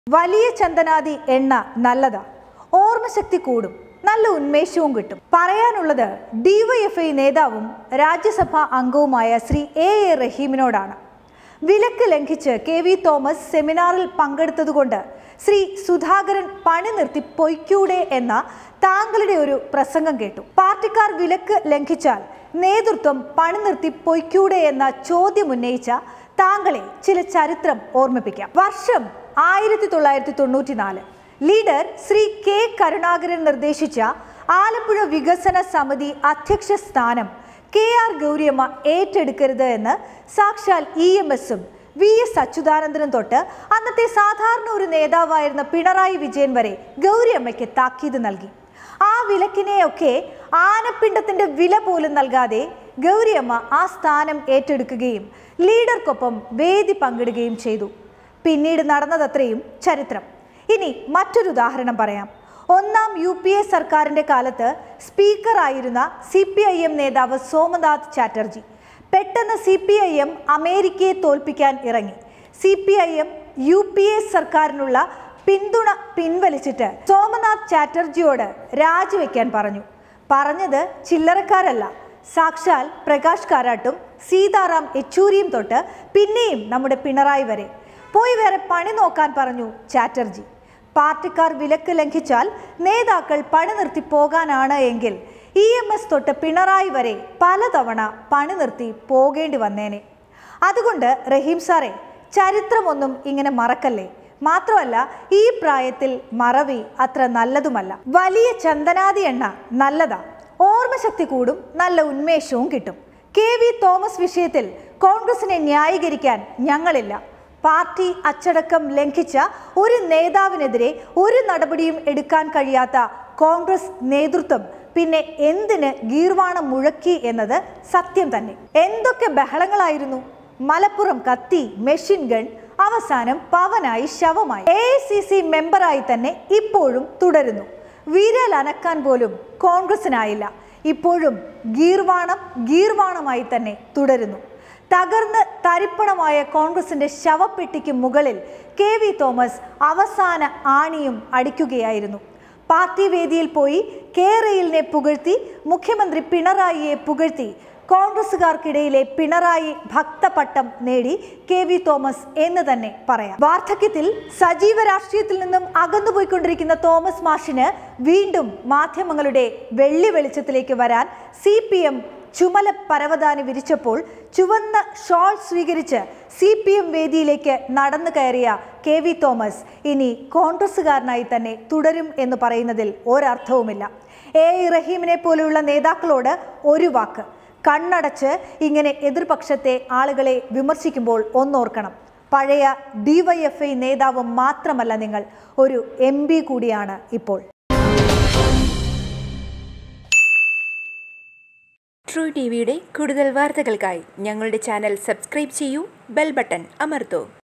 വലിയ ചന്ദനാദി എണ്ണ നല്ലതാ, ഓർമ്മശക്തി കൂടും, നല്ല ഉന്മേഷവും കിട്ടും. പറയാനുള്ളത് ഡിവൈഎഫ്ഐ നേതാവും രാജ്യസഭാ അംഗവുമായ ശ്രീ എ റഹീമിനോടാണ്. വിലക്ക് ലംഘിച്ച് കെ.വി. തോമസ് സെമിനാറിൽ പങ്കെടുത്തതുകൊണ്ട് ശ്രീ സുധാകരൻ പണി നിർത്തി പൊയ്ക്കൂടെ എന്ന താങ്കളുടെ ഒരു പ്രസംഗം കേട്ടു. പാർട്ടിക്കാർ വിലക്ക് ലംഘിച്ചാൽ നേതൃത്വം പണി നിർത്തി പൊയ്ക്കൂടെ എന്ന ചോദ്യം ഉന്നയിച്ച താങ്കളെ ചില ചരിത്രം ഓർമ്മിപ്പിക്കാം. വർഷം 1994. ലീഡർ ശ്രീ കെ കരുണാകരൻ നിർദ്ദേശിച്ച ആലപ്പുഴ വികസന സമിതി അധ്യക്ഷ സ്ഥാനം കെ.ആർ. ഗൗരിയമ്മ ഏറ്റെടുക്കരുത് എന്ന് സാക്ഷാൽ EMSഉം VS അച്യുതാനന്ദനും തൊട്ട് അന്നത്തെ സാധാരണ ഒരു നേതാവായിരുന്ന പിണറായി വിജയൻ വരെ ഗൗരിയമ്മയ്ക്ക് താക്കീത് നൽകി. ആ വിലക്കിനെയൊക്കെ ആനപ്പിണ്ടത്തിന്റെ വില പോലും നൽകാതെ ഗൗരിയമ്മ ആ സ്ഥാനം ഏറ്റെടുക്കുകയും ലീഡർക്കൊപ്പം വേദി പങ്കിടുകയും ചെയ്തു. പിന്നീട് നടന്നതത്രയും ചരിത്രം. ഇനി മറ്റൊരു ഉദാഹരണം പറയാം. ഒന്നാം UPA സർക്കാരിൻ്റെ കാലത്ത് സ്പീക്കറായിരുന്ന CPIM നേതാവ് സോമനാഥ് ചാറ്റർജി പെട്ടെന്ന് CPIM അമേരിക്കയെ തോൽപ്പിക്കാൻ ഇറങ്ങി. CPIM UPA സർക്കാരിനുള്ള പിന്തുണ പിൻവലിച്ചിട്ട് സോമനാഥ് ചാറ്റർജിയോട് രാജിവെക്കാൻ പറഞ്ഞു. പറഞ്ഞത് ചില്ലറക്കാരല്ല, സാക്ഷാൽ പ്രകാശ് കാരാട്ടും സീതാറാം യെച്ചൂരിയും തൊട്ട് പിന്നെയും നമ്മുടെ പിണറായി വരെ. പോയി വേറെ പണി നോക്കാൻ പറഞ്ഞു ചാറ്റർജി. പാർട്ടിക്കാർ വിലക്ക് ലംഘിച്ചാൽ നേതാക്കൾ പണി നിർത്തി പോകാനാണ് എങ്കിൽ EMS തൊട്ട് പിണറായി വരെ പലതവണ പണി നിർത്തി പോകേണ്ടി വന്നേനെ. അതുകൊണ്ട് റഹീം സാറേ, ചരിത്രമൊന്നും ഇങ്ങനെ മറക്കല്ലേ. മാത്രമല്ല, ഈ പ്രായത്തിൽ മറവി അത്ര നല്ലതുമല്ല. വലിയ ചന്ദനാദി എണ്ണ നല്ലതാ, ഓർമ്മശക്തി കൂടും, നല്ല ഉന്മേഷവും കിട്ടും. കെ.വി. തോമസ് വിഷയത്തിൽ കോൺഗ്രസിനെ ന്യായീകരിക്കാൻ ഞങ്ങളില്ല. പാർട്ടി അച്ചടക്കം ലംഘിച്ച ഒരു നേതാവിനെതിരെ ഒരു നടപടിയും എടുക്കാൻ കഴിയാത്ത കോൺഗ്രസ് നേതൃത്വം പിന്നെ എന്തിന് ഗീർവാണം മുഴക്കി എന്നത് സത്യം തന്നെ. എന്തൊക്കെ ബഹളങ്ങളായിരുന്നു! മലപ്പുറം കത്തി, മെഷീൻ ഗൺ, അവസാനം പവനായി ശവമായി. AICC മെമ്പറായി തന്നെ ഇപ്പോഴും തുടരുന്നു. വിരൽ അനക്കാൻ പോലും കോൺഗ്രസിനായില്ല. ഇപ്പോഴും ഗീർവാണമായി തന്നെ തുടരുന്നു. തകർന്ന് തരിപ്പണമായ കോൺഗ്രസിന്റെ ശവപ്പെട്ടിക്ക് മുകളിൽ കെ.വി. തോമസ് അവസാന ആണിയും അടിക്കുകയായിരുന്നു. പാർട്ടി വേദിയിൽ പോയി കേരളിനെ പുകഴ്ത്തി, മുഖ്യമന്ത്രി പിണറായിയെ പുകഴ്ത്തി, കോൺഗ്രസുകാർക്കിടയിലെ പിണറായി ഭക്തപട്ടം നേടി കെ.വി. തോമസ് എന്ന് തന്നെ പറയാം. വാർദ്ധക്യത്തിൽ സജീവ രാഷ്ട്രീയത്തിൽ നിന്നും അകന്നുപോയിക്കൊണ്ടിരിക്കുന്ന തോമസ് മാഷിന് വീണ്ടും മാധ്യമങ്ങളുടെ വെള്ളി വെളിച്ചത്തിലേക്ക് വരാൻ CPM ചുമല പരവതാനി വിരിച്ചപ്പോൾ ചുവന്ന ഷോൾ സ്വീകരിച്ച് CPM വേദിയിലേക്ക് നടന്നു കയറിയ കെ.വി. തോമസ് ഇനി കോൺഗ്രസുകാരനായി തന്നെ തുടരും എന്ന് പറയുന്നതിൽ ഒരർത്ഥവുമില്ല. റഹീമിനെ പോലെയുള്ള നേതാക്കളോട് ഒരു വാക്ക്: കണ്ണടച്ച് ഇങ്ങനെ എതിർപക്ഷത്തെ ആളുകളെ വിമർശിക്കുമ്പോൾ ഒന്നോർക്കണം, പഴയ DYFI നേതാവ് മാത്രമല്ല നിങ്ങൾ, ഒരു MP കൂടിയാണ് ഇപ്പോൾ. ട്രൂ TVയുടെ കൂടുതൽ വാർത്തകൾക്കായി ഞങ്ങളുടെ ചാനൽ സബ്സ്ക്രൈബ് ചെയ്യൂ, ബെൽ ബട്ടൺ അമർത്തൂ.